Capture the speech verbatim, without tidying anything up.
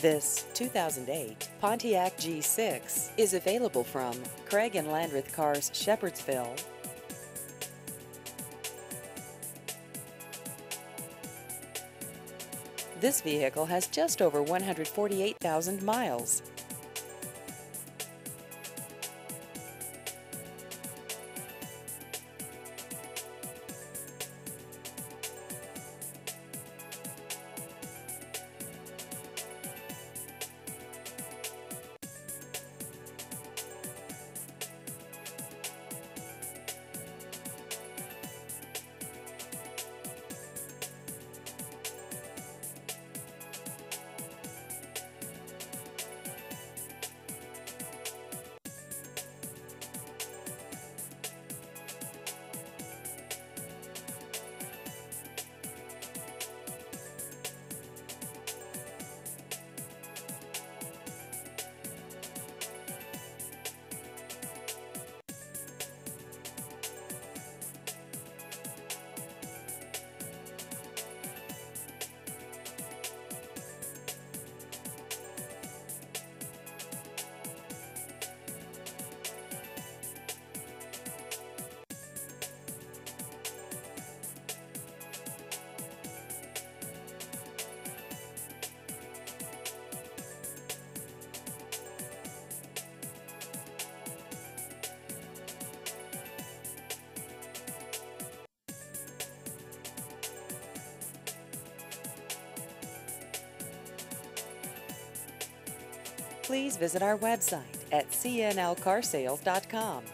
This two thousand eight Pontiac G six is available from Craig and Landreth Cars, Shepherdsville. This vehicle has just over one hundred forty-eight thousand miles. Please visit our website at c n l car sales dot com.